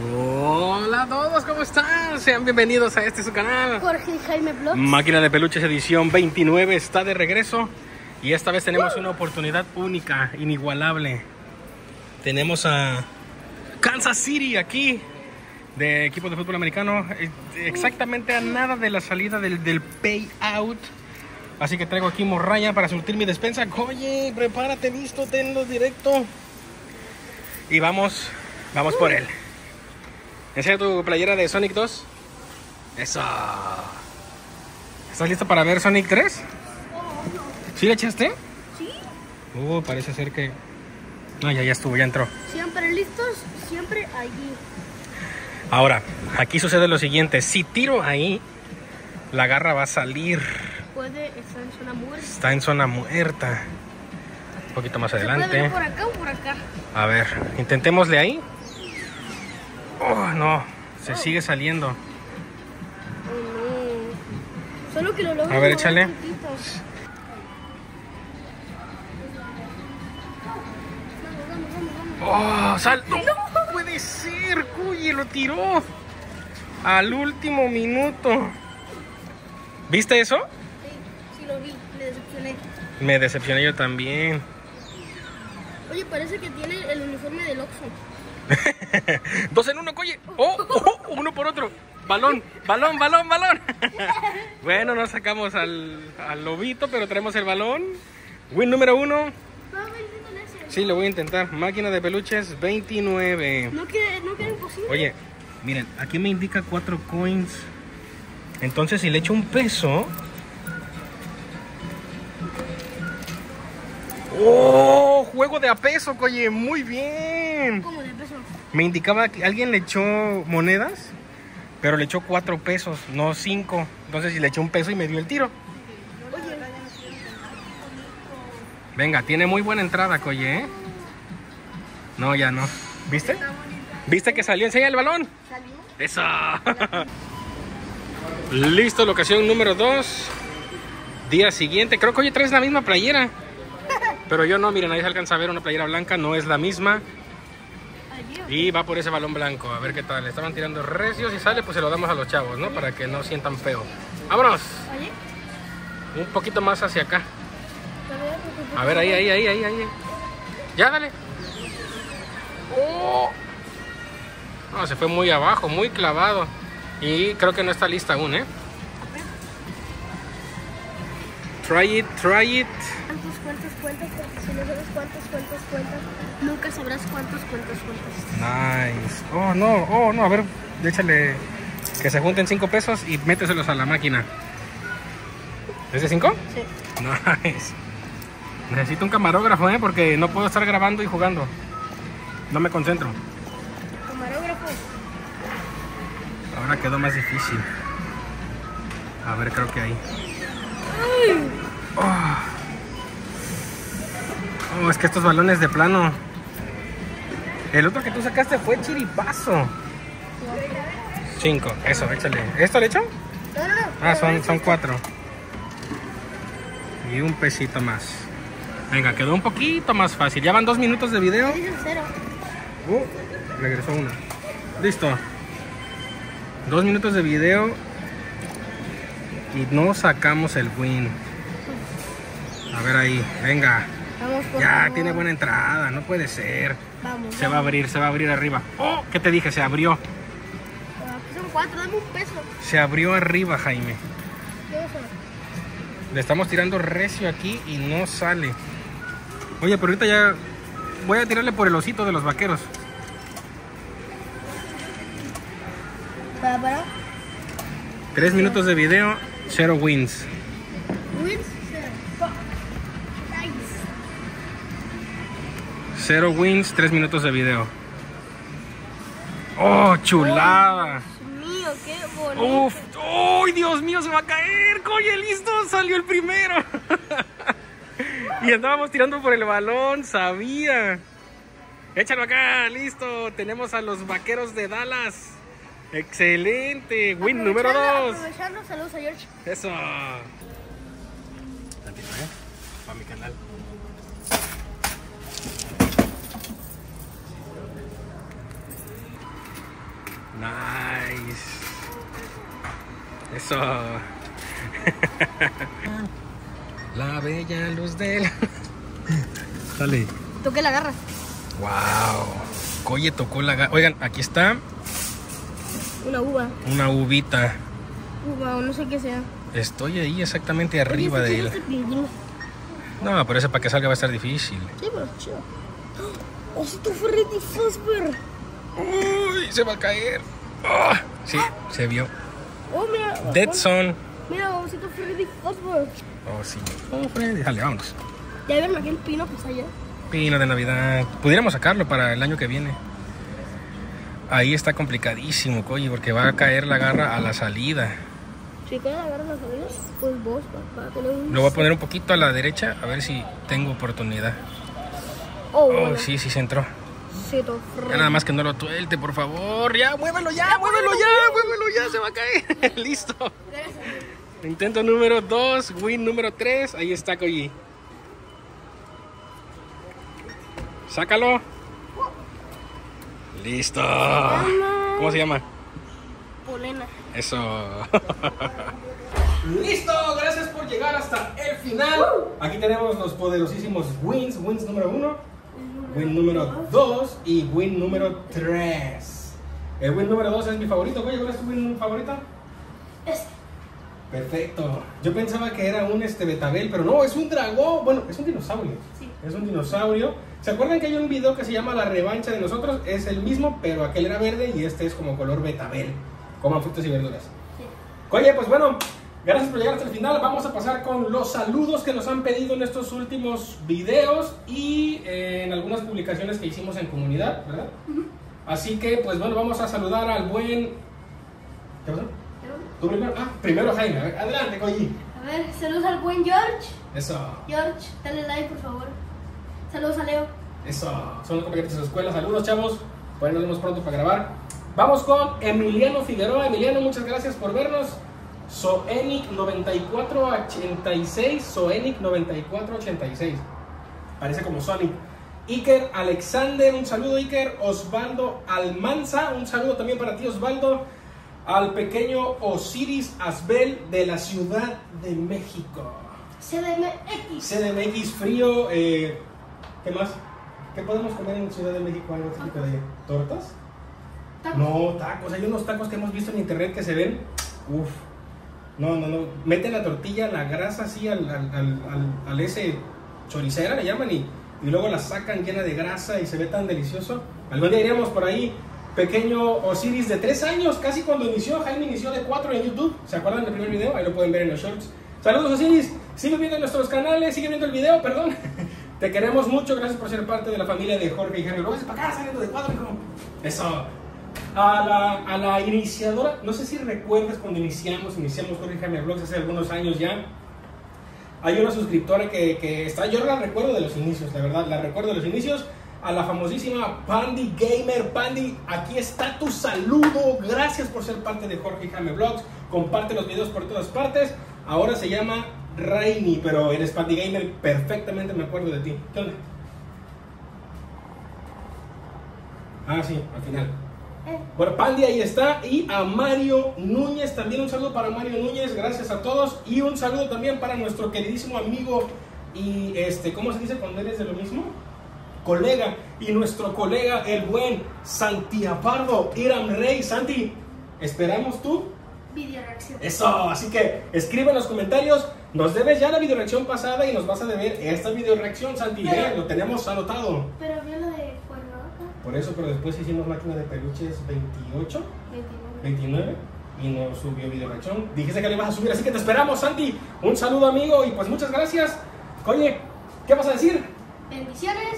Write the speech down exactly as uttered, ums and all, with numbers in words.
Hola a todos, ¿cómo están? Sean bienvenidos a este su canal Jorge y Jaime Vlogs. Máquina de Peluches edición veintinueve está de regreso. Y esta vez tenemos una oportunidad única, inigualable. Tenemos a Kansas City aquí, de equipo de fútbol americano, exactamente a nada de la salida del, del payout. Así que traigo aquí morralla para surtir mi despensa. Oye, prepárate, listo, tenlo directo. Y vamos, vamos por él. Enseña tu playera de Sonic dos. Eso. ¿Estás listo para ver Sonic tres? ¿Sí le echaste? Sí. Uh, parece ser que... No, ya, ya estuvo, ya entró. Siempre listos, siempre allí. Ahora, aquí sucede lo siguiente. Si tiro ahí, la garra va a salir. Puede estar en zona muerta. Está en zona muerta. Un poquito más adelante. ¿Se puede ver por acá o por acá? A ver, intentémosle ahí. Oh, no, se sigue saliendo. Oh, no. Solo que lo logro. A ver, échale. Oh, sal. No, no puede ser, Cuye, lo tiró al último minuto. ¿Viste eso? Sí, sí lo vi, me decepcioné. Me decepcioné yo también. Oye, parece que tiene el uniforme del Oxxo. Dos en uno, Cuye. Oh, oh, uno por otro. Balón, balón, balón, balón. Bueno, no sacamos al, al lobito, pero traemos el balón. Win número uno. Sí, lo voy a intentar. Máquina de peluches veintinueve. No queda, no queda imposible. Oye, miren, aquí me indica cuatro coins. Entonces, si le echo un peso... ¡Oh! Juego de a peso, oye, muy bien. ¿Cómo de peso? Me indicaba que alguien le echó monedas, pero le echó cuatro pesos, no cinco. Entonces, si le echó un peso y me dio el tiro. Oye. Venga, tiene muy buena entrada, Coye, ¿eh? No, ya no. ¿Viste? ¿Viste que salió? Enseña el balón. ¿Salió? ¡Eso! Listo, locación número dos. Día siguiente. Creo que hoy traes la misma playera. Pero yo no, miren, ahí se alcanza a ver una playera blanca. No es la misma. Y va por ese balón blanco. A ver qué tal. Estaban tirando recios y sale, pues se lo damos a los chavos, ¿no? Para que no sientan feo. ¡Vámonos! Un poquito más hacia acá. A ver, ahí, ahí, ahí, ahí, ahí. Ya, dale. Oh. No, se fue muy abajo, muy clavado. Y creo que no está lista aún, ¿eh? Try it, try it. ¿Cuántos, cuántos, cuántos? Porque si no sabes cuántos, cuántos, cuántos, nunca sabrás cuántos, cuántos, cuántos. Nice. Oh, no, oh, no, a ver, échale que se junten cinco pesos y méteselos a la máquina. ¿Es de cinco? Sí. Nice. Necesito un camarógrafo, ¿eh? Porque no puedo estar grabando y jugando. No me concentro. Camarógrafo. Ahora quedó más difícil. A ver, creo que ahí. Oh. Oh, es que estos balones de plano. El otro que tú sacaste fue chiripazo. Cinco, eso, échale. ¿Esto le echo? No, no, no. Ah, son, son cuatro. Y un pesito más. Venga, quedó un poquito más fácil. Ya van dos minutos de video. Dice cero. Uh, regresó una. Listo. Dos minutos de video. Y no sacamos el win. A ver ahí, venga. Vamos, por Ya, favor. tiene buena entrada, no puede ser. Vamos. Se va a abrir, se va a abrir arriba. Oh, ¿qué te dije? Se abrió. Aquí son cuatro, dame un peso. Se abrió arriba, Jaime. ¿Qué es eso? Le estamos tirando recio aquí y no sale. Oye, pero ahorita ya voy a tirarle por el osito de los vaqueros. Para, para. Tres minutos de video, cero wins. Wins, cero. Nice. Cero wins, tres minutos de video. Oh, chulada. Dios mío, qué bonito. Uf, ¡ay, Dios mío, se va a caer! ¡Coye, listo! Salió el primero. Y andábamos tirando por el balón, sabía. Échalo acá, listo. Tenemos a los vaqueros de Dallas. Excelente. Win número dos. Aprovechando, saludos a George. Eso. Tantito, ¿eh? Para mi canal. Nice. Eso. La bella luz del... Dale. Toqué la garra. Wow. Coye tocó la garra. Oigan, aquí está. Una uva. Una uvita. Uva o no sé qué sea. Estoy ahí exactamente arriba Oye, de él. este pingüino. No, pero ese para que salga va a estar difícil. Sí, pero chido. Osito Freddy Fazbear. Uy, se va a caer. Oh, sí, se vio. Oh, mira. Dead Zone. Mira, Osito Freddy Fazbear. Oh, sí. Oh, Freddy. Dale, vámonos. Ya vieron aquí el pino que está allá. Pino de Navidad. Pudiéramos sacarlo para el año que viene. Ahí está complicadísimo, coye, porque va a caer la garra a la salida. Si cae la garra a la salida, pues vos para tener un... Lo voy a poner un poquito a la derecha, a ver si tengo oportunidad. Oh, Oh, bueno. sí, sí se entró. Osito Freddy. Ya nada más que no lo tuelte, por favor. Ya, muévelo ya, muévelo ya, muévelo ya, se va a caer. Listo. Intento número dos, win número tres. Ahí está, coye. Sácalo. Listo. ¿Cómo se llama? Polena. Eso. Listo, gracias por llegar hasta el final. Aquí tenemos los poderosísimos wins. Wins número uno, win número dos y win número tres. El win número dos es mi favorito. Oye, ¿cuál es tu win favorito? Este. Perfecto. Yo pensaba que era un este betabel, pero no, es un dragón. Bueno, es un dinosaurio. Sí. Es un dinosaurio. ¿Se acuerdan que hay un video que se llama La Revancha de Nosotros? Es el mismo, pero aquel era verde y este es como color betabel. Coman frutas y verduras. Sí. Oye, pues bueno, gracias por llegar hasta el final. Vamos a pasar con los saludos que nos han pedido en estos últimos videos y eh, en algunas publicaciones que hicimos en comunidad, ¿verdad? Uh-huh. Así que, pues bueno, vamos a saludar al buen... ¿Qué pasó? ¿Tú primero? Ah, primero Jaime. A ver, adelante, Coyi. A ver, saludos al buen George. Eso. George, dale like, por favor. Saludos a Leo. Eso. Son los compañeros de su escuela. Saludos, chavos. Pues nos vemos pronto para grabar. Vamos con Emiliano Figueroa. Emiliano, muchas gracias por vernos. Soenic noventa y cuatro ochenta y seis. Soenic noventa y cuatro ochenta y seis. Parece como Sonic. Iker Alexander, un saludo, Iker. Osvaldo Almanza, un saludo también para ti, Osvaldo. Al pequeño Osiris Asbel de la Ciudad de México. C D M X. C D M X frío. Eh, ¿Qué más? ¿Qué podemos comer en Ciudad de México? ¿Algo típico de tortas? ¿Tacos? No, tacos. Hay unos tacos que hemos visto en internet que se ven. Uf. No, no, no. Meten la tortilla, la grasa así al, al, al, al, al ese choricera, le llaman, y, y luego la sacan llena de grasa y se ve tan delicioso. Algún día iremos por ahí. Pequeño Osiris de tres años, casi cuando inició. Jaime inició de cuatro en YouTube. ¿Se acuerdan del primer video? Ahí lo pueden ver en los shorts. Saludos, Osiris. Sigue viendo nuestros canales, sigue viendo el video, perdón. Te queremos mucho, gracias por ser parte de la familia de Jorge y Jaime. Luego para acá, saliendo de cuadro, hijo. Eso. A la, a la iniciadora, no sé si recuerdas cuando iniciamos, iniciamos Jorge y Jaime Vlogs hace algunos años ya. Hay una suscriptora que, que está, yo la recuerdo de los inicios, la verdad, la recuerdo de los inicios. A la famosísima Pandy Gamer. Pandy, aquí está tu saludo. Gracias por ser parte de Jorge y Jaime Vlogs. Comparte los videos por todas partes. Ahora se llama Rainy, pero eres Pandy Gamer, perfectamente me acuerdo de ti. ¿Qué onda? Ah, sí, al final. Bueno, Pandy ahí está. Y a Mario Núñez, también un saludo para Mario Núñez. Gracias a todos. Y un saludo también para nuestro queridísimo amigo y este, ¿cómo se dice cuando eres de lo mismo? Colega, y nuestro colega, el buen Santi Apardo, Iram Rey. Santi, esperamos tu video reacción. Eso, así que escribe en los comentarios. Nos debes ya la video reacción pasada y nos vas a deber esta video reacción, Santi. Pero, eh, lo tenemos anotado. Pero vio lo de Cuernavaca. Por eso, pero después hicimos máquina de peluches veintiocho, veintinueve y no subió video reacción. Dijiste que le ibas a subir, así que te esperamos, Santi. Un saludo, amigo, y pues muchas gracias. Oye, ¿qué vas a decir? Bendiciones.